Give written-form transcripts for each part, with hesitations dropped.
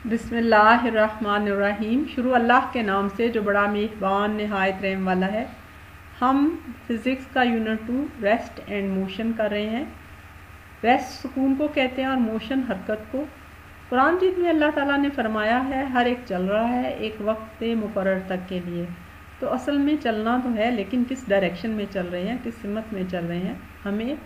बिस्मिल्लाहिर्रहमानिर्रहीम। शुरू अल्लाह के नाम से जो बड़ा मेहरबान नहायत रहम वाला है। हम फिज़िक्स का यूनिट 2 रेस्ट एंड मोशन कर रहे हैं। रेस्ट सुकून को कहते हैं और मोशन हरकत को। कुरान मजीद में अल्लाह ताला ने फरमाया है हर एक चल रहा है एक वक्त मुकर्रर तक के लिए। तो असल में चलना तो है, लेकिन किस डायरेक्शन में चल रहे हैं, किस सिमत में चल रहे हैं। हमें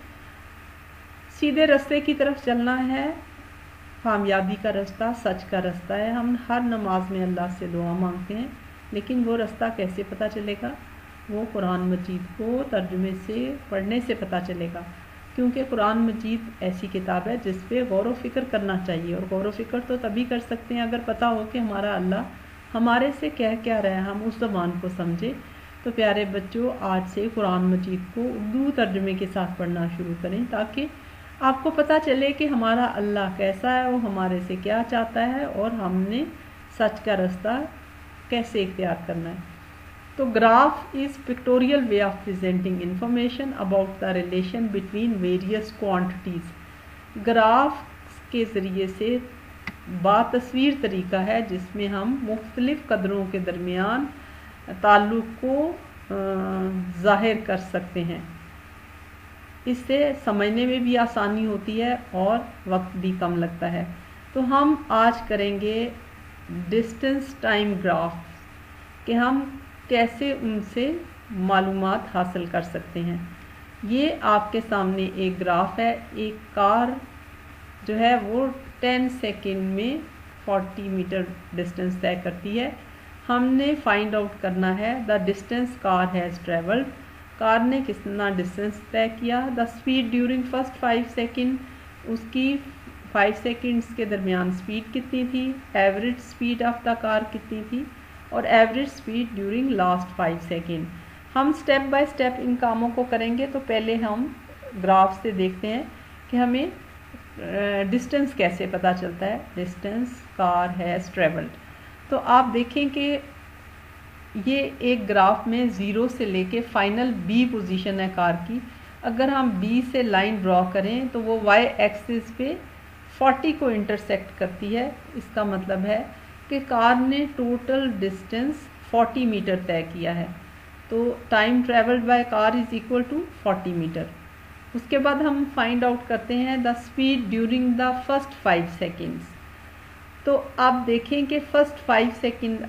सीधे रास्ते की तरफ चलना है। कामयाबी का रास्ता, सच का रास्ता है। हम हर नमाज में अल्लाह से दुआ मांगते हैं, लेकिन वो रास्ता कैसे पता चलेगा? वो कुरान मजीद को तर्जुमे से पढ़ने से पता चलेगा, क्योंकि कुरान मजीद ऐसी किताब है जिस पे गौर व फिक्र करना चाहिए। और गौर व फिक्र तो तभी कर सकते हैं अगर पता हो कि हमारा अल्लाह हमारे से कह क्या रहा है, हम उस ज़बान को समझे। तो प्यारे बच्चों, आज से कुरान मजीद को उर्दू तर्जुमे के साथ पढ़ना शुरू करें, ताकि आपको पता चले कि हमारा अल्लाह कैसा है, वो हमारे से क्या चाहता है और हमने सच का रास्ता कैसे इख्तियार करना है। तो graph is pictorial way of presenting information about the relation between various quantities. Graph के ज़रिए से बातस्वीर तरीका है जिसमें हम मुख्तलिफ़ कदरों के दरमियान ताल्लुक़ को ज़ाहिर कर सकते हैं। इससे समझने में भी आसानी होती है और वक्त भी कम लगता है। तो हम आज करेंगे डिस्टेंस टाइम ग्राफ, कि हम कैसे उनसे मालूमात हासिल कर सकते हैं। ये आपके सामने एक ग्राफ है। एक कार जो है वो 10 सेकंड में 40 मीटर डिस्टेंस तय करती है। हमने फाइंड आउट करना है the distance car has travelled. Car ने कितना डिस्टेंस तय किया। The speed during first 5 second, उसकी 5 सेकंड्स के दरमियान स्पीड कितनी थी। Average speed of the car कितनी थी, और average speed during last 5 second. हम स्टेप बाय स्टेप इन कामों को करेंगे। तो पहले हम ग्राफ से देखते हैं कि हमें डिस्टेंस कैसे पता चलता है। Distance car has travelled. तो आप देखें कि ये एक ग्राफ में 0 से लेके फाइनल B पोजीशन है कार की। अगर हम B से लाइन ड्रॉ करें तो वो Y एक्सिस पे 40 को इंटरसेक्ट करती है। इसका मतलब है कि कार ने टोटल डिस्टेंस 40 मीटर तय किया है। तो time travelled by car is equal to 40 metre. उसके बाद हम फाइंड आउट करते हैं the speed during the first 5 seconds. तो आप देखें कि फर्स्ट 5 सेकंड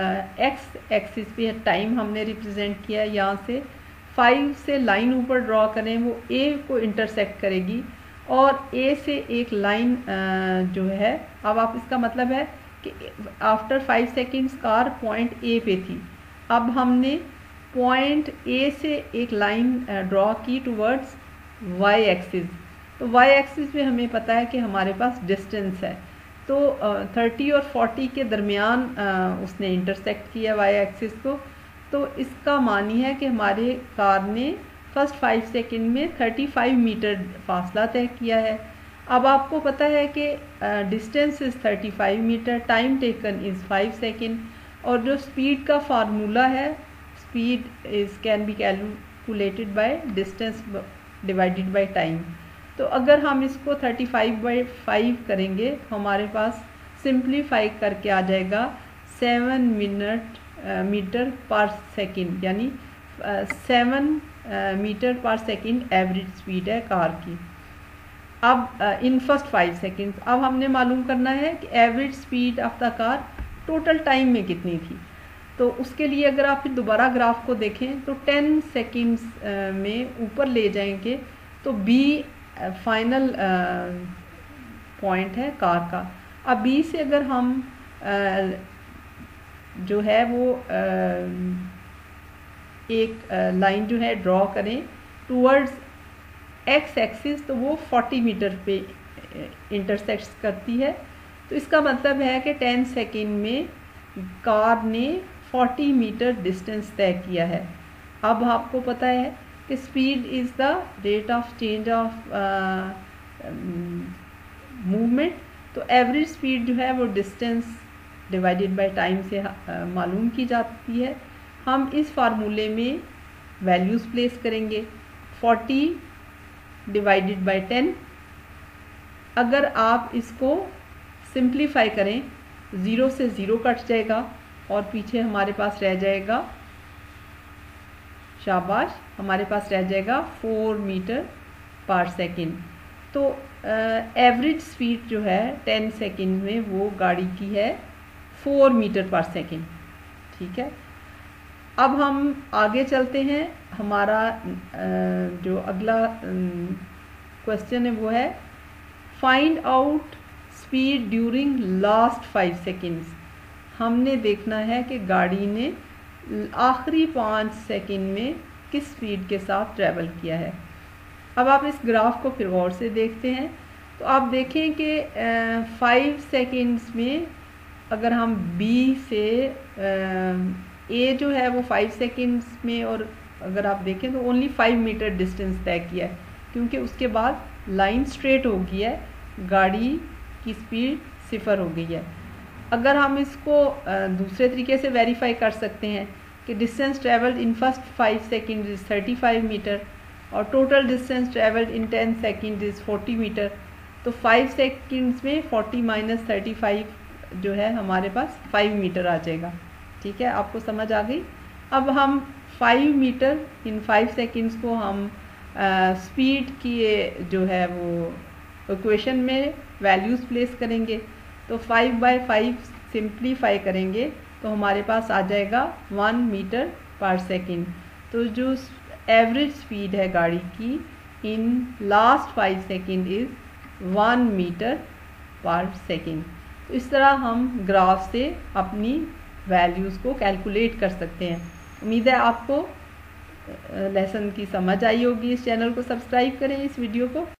एक्स एक्सिस पे टाइम हमने रिप्रेजेंट किया है। यहाँ से 5 से लाइन ऊपर ड्रॉ करें, वो ए को इंटरसेक्ट करेगी और ए से एक लाइन जो है, अब आप इसका मतलब है कि after 5 seconds car point A पे थी। अब हमने पॉइंट ए से एक लाइन ड्रॉ की टूवर्ड्स वाई एक्सिस। तो वाई एक्सिस पे हमें पता है कि हमारे पास डिस्टेंस है। तो 30 और 40 के दरमियान उसने इंटरसेक्ट किया वाई एक्सिस को। तो इसका मानी है कि हमारे कार ने फर्स्ट 5 सेकंड में 35 मीटर फासला तय किया है। अब आपको पता है कि distance is 35 metre, time taken is 5 second, और जो स्पीड का फार्मूला है, speed is can be calculated by distance divided by time. तो अगर हम इसको 35/5 करेंगे तो हमारे पास सिंप्लीफाई करके आ जाएगा 7 मीटर पर सेकंड, यानी 7 मीटर पर सेकंड एवरेज स्पीड है कार की। अब इन फर्स्ट 5 सेकंड अब हमने मालूम करना है कि average speed of the car total time में कितनी थी। तो उसके लिए अगर आप फिर दोबारा ग्राफ को देखें तो 10 सेकंड्स में ऊपर ले जाएंगे तो B फाइनल पॉइंट है कार का। अब B से अगर हम जो है वो एक लाइन जो है ड्रॉ करें टूवर्ड्स एक्स एक्सिस, तो वो 40 मीटर पे इंटरसेक्ट करती है। तो इसका मतलब है कि 10 सेकंड में कार ने 40 मीटर डिस्टेंस तय किया है। अब आपको पता है कि speed is the rate of change of movement. तो एवरेज स्पीड जो है वो डिस्टेंस डिवाइडेड बाय टाइम से मालूम की जाती है। हम इस फार्मूले में वैल्यूज़ प्लेस करेंगे। 40 डिवाइडेड बाय 10। अगर आप इसको सिंप्लीफाई करें ज़ीरो से ज़ीरो कट जाएगा और पीछे हमारे पास रह जाएगा, शाबाश, हमारे पास रह जाएगा 4 मीटर पर सेकेंड। तो एवरेज स्पीड जो है 10 सेकेंड में वो गाड़ी की है 4 मीटर पर सेकेंड। ठीक है, अब हम आगे चलते हैं। हमारा जो अगला क्वेश्चन है वो है find out speed during last 5 seconds. हमने देखना है कि गाड़ी ने आखिरी 5 सेकेंड में किस स्पीड के साथ ट्रैवल किया है। अब आप इस ग्राफ को फिर गौर से देखते हैं तो आप देखें कि 5 सेकेंड्स में अगर हम बी से ए जो है वो 5 सेकेंड्स में, और अगर आप देखें तो ओनली 5 मीटर डिस्टेंस तय किया है, क्योंकि उसके बाद लाइन स्ट्रेट हो गई है, गाड़ी की स्पीड 0 हो गई है। अगर हम इसको दूसरे तरीके से वेरीफाई कर सकते हैं कि distance travelled in first 5 second is 35 metre और total distance travelled in 10 second is 40 metre, तो 5 सेकेंड्स में 40 माइनस 35 जो है हमारे पास 5 मीटर आ जाएगा। ठीक है, आपको समझ आ गई। अब हम 5 मीटर इन 5 सेकेंड्स को हम स्पीड की जो है वो इक्वेशन में वैल्यूज़ प्लेस करेंगे, तो 5/5 सिंप्लीफाई करेंगे तो हमारे पास आ जाएगा 1 मीटर पर सेकेंड। तो जो एवरेज स्पीड है गाड़ी की in last 5 second is 1 metre पर सेकेंड। तो इस तरह हम ग्राफ से अपनी वैल्यूज़ को कैलकुलेट कर सकते हैं। उम्मीद है आपको लेसन की समझ आई होगी। इस चैनल को सब्सक्राइब करें, इस वीडियो को